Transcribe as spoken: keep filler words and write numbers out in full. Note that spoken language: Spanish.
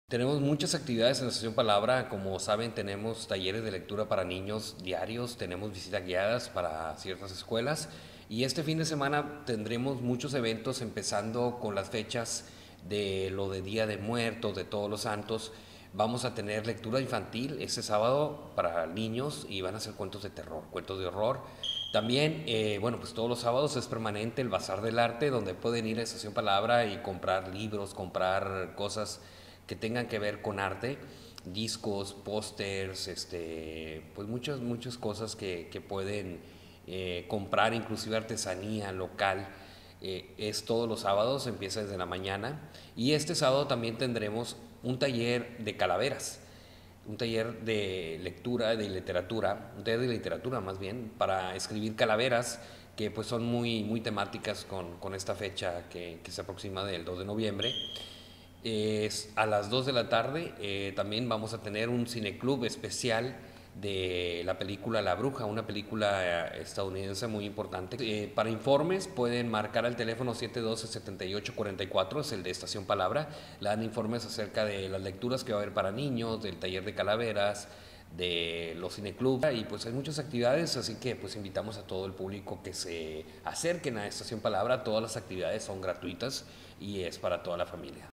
Tenemos muchas actividades en la Estación Palabra, como saben tenemos talleres de lectura para niños diarios, tenemos visitas guiadas para ciertas escuelas y este fin de semana tendremos muchos eventos empezando con las fechas de lo de Día de Muertos, de Todos los Santos. Vamos a tener lectura infantil este sábado para niños y van a ser cuentos de terror, cuentos de horror. También, eh, bueno, pues todos los sábados es permanente el Bazar del Arte, donde pueden ir a Estación Palabra y comprar libros, comprar cosas que tengan que ver con arte, discos, pósters, este, pues muchas, muchas cosas que, que pueden eh, comprar, inclusive artesanía local. Eh, es todos los sábados, empieza desde la mañana. Y este sábado también tendremos un taller de calaveras, un taller de lectura, de literatura, un taller de literatura más bien, para escribir calaveras que pues son muy, muy temáticas con, con esta fecha que, que se aproxima del dos de noviembre. Es a las dos de la tarde. Eh, también vamos a tener un cineclub especial de la película La Bruja, una película eh, estadounidense muy importante. Eh, para informes pueden marcar al teléfono siete uno dos, siete ocho cuatro cuatro, es el de Estación Palabra. Le dan informes acerca de las lecturas que va a haber para niños, del taller de calaveras, de los cineclubs y pues hay muchas actividades, así que pues invitamos a todo el público que se acerquen a Estación Palabra. Todas las actividades son gratuitas y es para toda la familia.